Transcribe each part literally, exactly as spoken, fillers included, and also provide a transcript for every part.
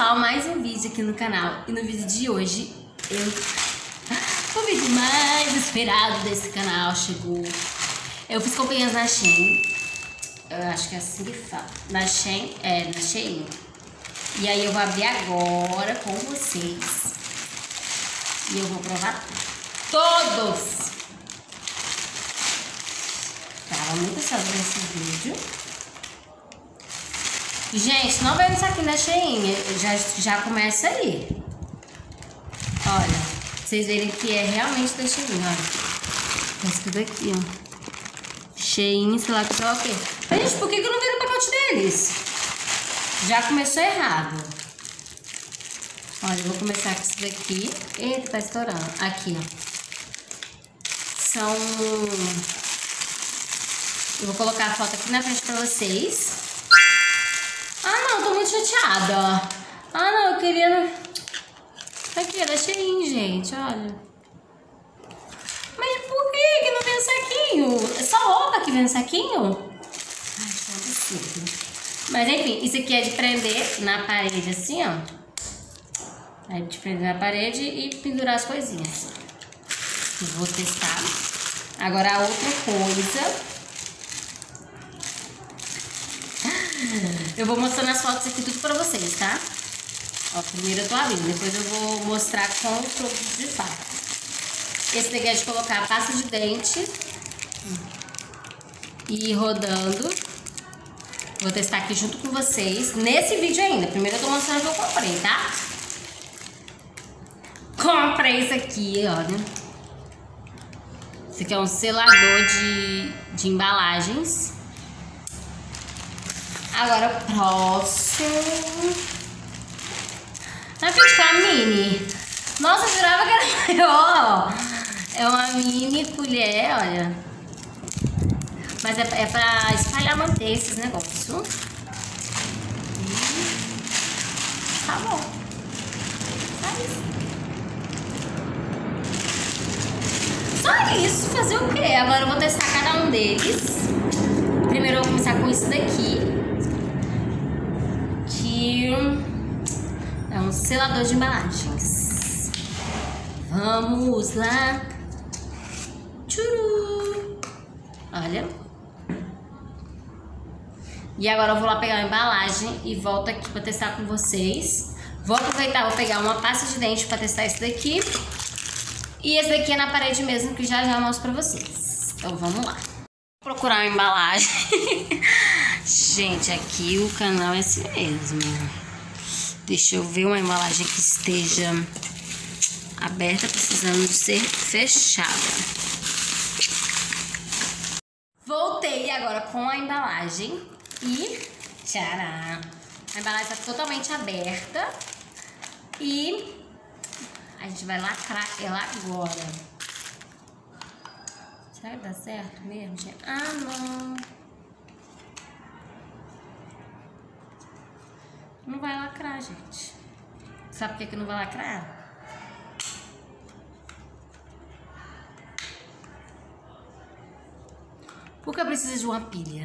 pessoal, mais um vídeo aqui no canal. E no vídeo de hoje, eu... o vídeo mais esperado desse canal chegou. Eu fiz companhias na Shein. Eu acho que é assim que fala. Na Shein, é, na Shein. E aí eu vou abrir agora com vocês. E eu vou provar todos. Tava muito ansiosa nesse vídeo. Gente, não vem no saquinho da Shein, já, já começa aí. Olha, pra vocês verem que é realmente da Shein, olha. Tá escrito aqui, ó. Shein, sei lá que sei lá o quê. Mas, gente, por que que eu não vi no pacote deles? Já começou errado. Olha, eu vou começar com isso daqui. Eita, tá estourando. Aqui, ó. São... Eu vou colocar a foto aqui na frente pra vocês. Ah, não, tô muito chateada. Ah, não, eu queria... Aqui, é da Shein, gente, olha. Mas por que que não vem no saquinho? É só roupa que vem no saquinho? Ai, isso é um absurdo. Mas, enfim, isso aqui é de prender na parede, assim, ó. É de prender na parede e pendurar as coisinhas. Eu vou testar. Agora, a outra coisa... Eu vou mostrando as fotos aqui tudo pra vocês, tá? Ó, primeiro eu tô abrindo, depois eu vou mostrar com os produtos de fato. Esse daqui é de colocar a pasta de dente e ir rodando. Vou testar aqui junto com vocês, nesse vídeo ainda. Primeiro eu tô mostrando o que eu comprei, tá? Comprei isso aqui, olha. Esse aqui é um selador de, de embalagens. Agora o próximo. Não acredito que é uma mini. Nossa, eu jurava que era maior. É uma mini colher, olha. Mas é, é pra espalhar manteiga esses negócios. E tá bom. Só isso. Só isso. Fazer o quê? Agora eu vou testar cada um deles. Primeiro eu vou começar com isso daqui. É um selador de embalagens. Vamos lá. Tchuru. Olha. E agora eu vou lá pegar a embalagem e volto aqui para testar com vocês. Vou aproveitar, vou pegar uma pasta de dente para testar esse daqui. E esse daqui é na parede mesmo, que já já eu mostro para vocês. Então vamos lá. Vou procurar uma embalagem. Gente, aqui o canal é esse mesmo. Deixa eu ver uma embalagem que esteja aberta, precisando de ser fechada. Voltei agora com a embalagem e tcharam! A embalagem está totalmente aberta e a gente vai lacrar ela agora. Será que dá certo mesmo, gente? Ah, não! Não vai lacrar, gente. Sabe por que que não vai lacrar? Porque precisa de uma pilha.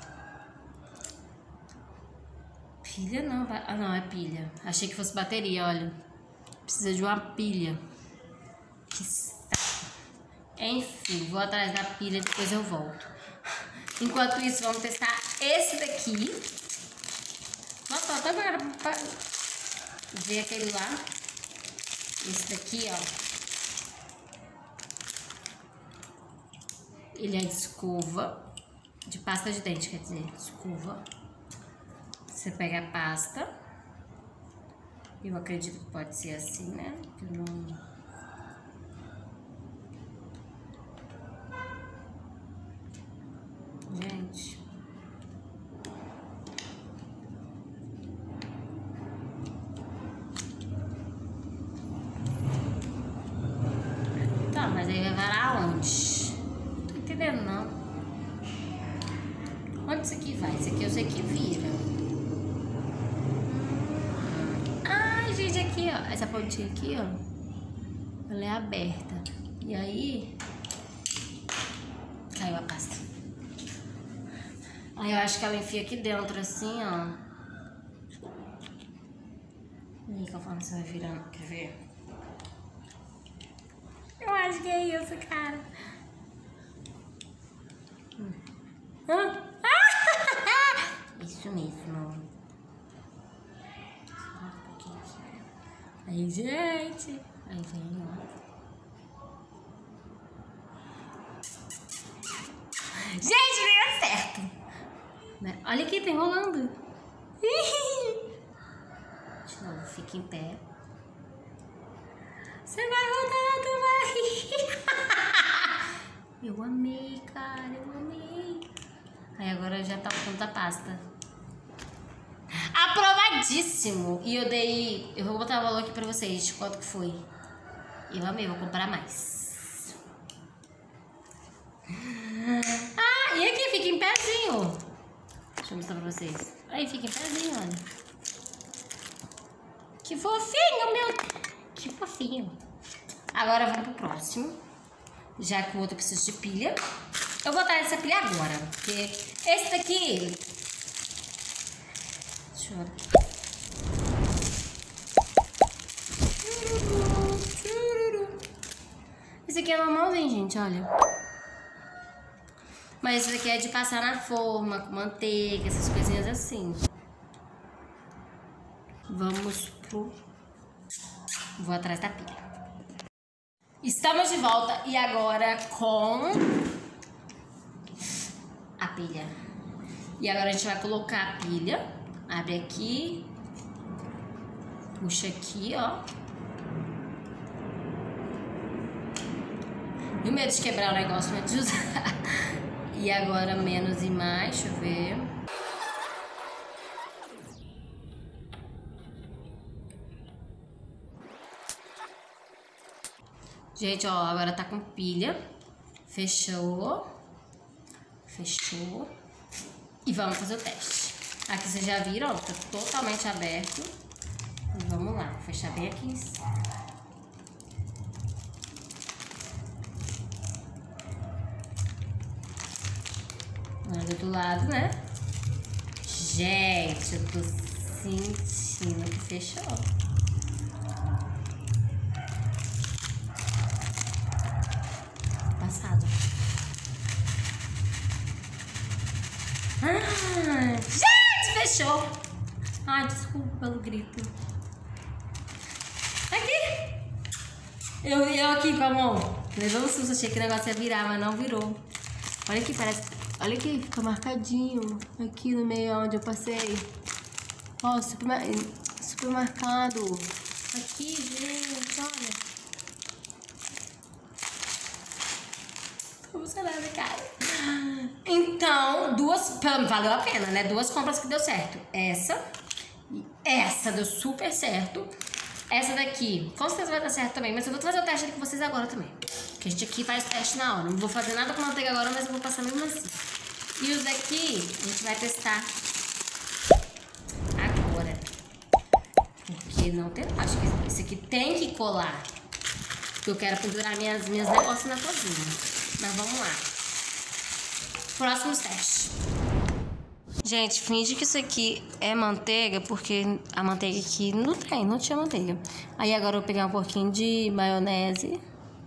Pilha não, vai... ah não, é pilha. Achei que fosse bateria, olha. Precisa de uma pilha. Que saco. Enfim, vou atrás da pilha, depois eu volto. Enquanto isso, vamos testar esse daqui. Nossa, até agora pra ver aquele lá. Esse daqui, ó. Ele é de escova. De pasta de dente, quer dizer, escova. Você pega a pasta. Eu acredito que pode ser assim, né? Que não... Gente... Mas aí vai varar aonde? Não tô entendendo, não. Onde isso aqui vai? Isso aqui eu sei que vira. Ai, gente, aqui, ó. Essa pontinha aqui, ó. Ela é aberta. E aí... Caiu a pasta. Aí eu acho que ela enfia aqui dentro, assim, ó. E aí, conforme você vai virando, quer ver? Eu acho que é isso, cara. Hum. Hã? Isso mesmo. Só um pouquinho aqui. Aí, gente. Aí vem, ó. Gente, deu certo. Olha aqui, tá enrolando. De novo, fica em pé. Você vai rodando, vai. Eu amei, cara, eu amei. Aí agora já tá o ponto da pasta. Aprovadíssimo. E eu dei... Eu vou botar o valor aqui pra vocês de quanto que foi. Eu amei, vou comprar mais. Ah, e aqui, fica em pezinho. Deixa eu mostrar pra vocês. Aí, fica em pezinho, olha. Que fofinho, meu... Que fofinho. Agora vamos pro próximo. Já que o outro precisa de pilha. Eu vou botar essa pilha agora. Porque esse daqui... Deixa eu ver. Esse aqui é normalzinho, gente, olha. Mas esse daqui é de passar na forma, com manteiga, essas coisinhas assim. Vamos pro... Vou atrás da pilha. Estamos de volta e agora com a pilha. E agora a gente vai colocar a pilha. Abre aqui. Puxa aqui, ó. E o medo de quebrar o negócio, medo de usar. E agora menos e mais, deixa eu ver. Gente, ó, agora tá com pilha. Fechou. Fechou. E vamos fazer o teste. Aqui vocês já viram, ó, tá totalmente aberto. E vamos lá, vou fechar bem aqui em cima. Olha do lado, né? Gente, eu tô sentindo que fechou. Passado. Ah, gente, fechou. Ai, desculpa pelo grito. Aqui. Eu, eu aqui com a mão. Levou um susto, achei que o negócio ia virar, mas não virou. Olha aqui, parece... Olha aqui, fica marcadinho. Aqui no meio onde eu passei. Ó, super, super marcado. Aqui, gente, olha. Tô emocionada, cara. Então, duas... Valeu a pena, né? Duas compras que deu certo. Essa. E essa deu super certo. Essa daqui, com certeza vai dar certo também. Mas eu vou fazer o teste aqui com vocês agora também. Que a gente aqui faz teste na hora. Não vou fazer nada com manteiga agora, mas eu vou passar mesmo assim. E os daqui, a gente vai testar agora. Porque não tem... Acho que esse aqui tem que colar. Porque eu quero pendurar minhas, minhas negócios na cozinha. Mas vamos lá. Próximos testes. Gente, finge que isso aqui é manteiga, porque a manteiga aqui não tem, não tinha manteiga. Aí agora eu vou pegar um pouquinho de maionese.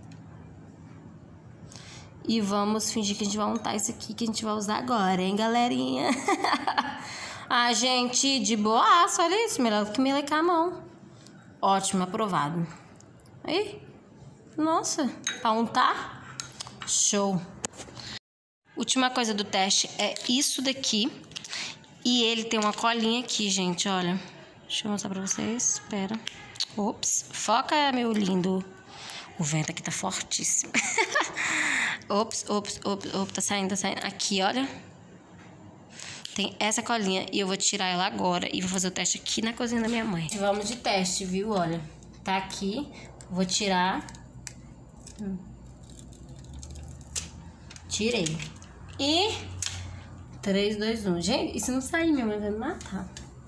E vamos fingir que a gente vai untar isso aqui que a gente vai usar agora, hein, galerinha? Ah, gente, de boaço, olha isso, melhor do que melecar a mão. Ótimo, aprovado. Aí, nossa, pra untar, show. Última coisa do teste é isso daqui. E ele tem uma colinha aqui, gente, olha. Deixa eu mostrar pra vocês, espera. Ops, foca, meu lindo. O vento aqui tá fortíssimo. Ops, ops, ops, ops, tá saindo, tá saindo. Aqui, olha. Tem essa colinha e eu vou tirar ela agora e vou fazer o teste aqui na cozinha da minha mãe. Vamos de teste, viu? Olha, tá aqui. Vou tirar. Hum. Tirei. E... três, dois, um. Gente, e se não sair, minha mãe vai me matar.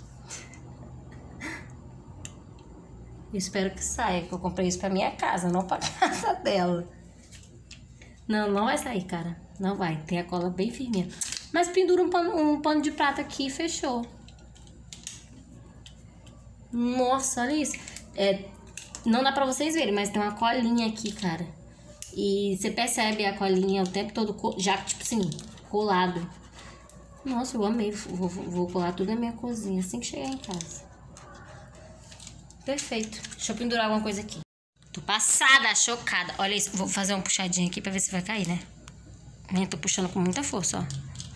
Eu espero que saia, que eu comprei isso pra minha casa, não pra casa dela. Não, não vai sair, cara. Não vai. Tem a cola bem firminha. Mas pendura um pano, um pano de prata aqui e fechou. Nossa, olha isso. É, não dá pra vocês verem, mas tem uma colinha aqui, cara. E você percebe a colinha o tempo todo, já, tipo assim, colado. Nossa, eu amei. Vou, vou colar tudo na minha cozinha assim que chegar em casa. Perfeito. Deixa eu pendurar alguma coisa aqui. Tô passada, chocada. Olha isso. Vou fazer uma puxadinha aqui pra ver se vai cair, né? Eu tô puxando com muita força, ó.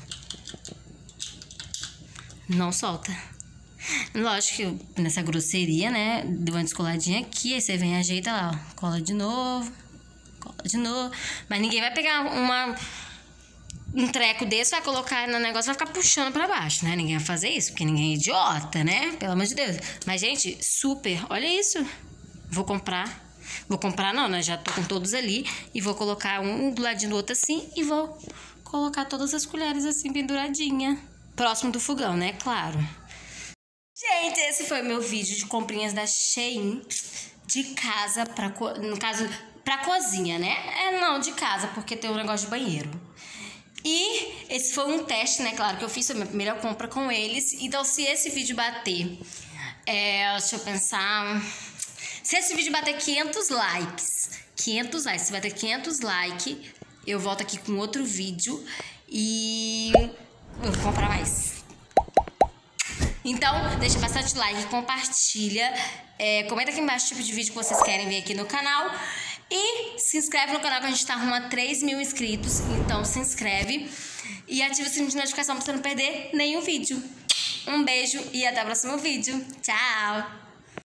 Não solta. Lógico que nessa grosseria, né? Deu uma descoladinha aqui. Aí você vem e ajeita lá, ó. Cola de novo. Cola de novo. Mas ninguém vai pegar uma... um treco desse, vai colocar no negócio, vai ficar puxando pra baixo, né? Ninguém vai fazer isso, porque ninguém é idiota, né? Pelo amor de Deus. Mas, gente, super. Olha isso. Vou comprar. Vou comprar não, né? Já tô com todos ali. E vou colocar um do ladinho do outro assim. E vou colocar todas as colheres assim, penduradinha. Próximo do fogão, né? Claro. Gente, esse foi meu vídeo de comprinhas da Shein. De casa pra... No caso, pra cozinha, né? É, não, de casa, porque tem um negócio de banheiro. E esse foi um teste, né? Claro que eu fiz a minha primeira compra com eles. Então, se esse vídeo bater... É, deixa eu pensar... Se esse vídeo bater quinhentos likes... quinhentos likes, se bater quinhentos likes... Eu volto aqui com outro vídeo. E... eu vou comprar mais. Então, deixa bastante like, compartilha. É, comenta aqui embaixo o tipo de vídeo que vocês querem ver aqui no canal. E se inscreve no canal que a gente tá rumo a três mil inscritos. Então se inscreve e ativa o sininho de notificação pra você não perder nenhum vídeo. Um beijo e até o próximo vídeo. Tchau!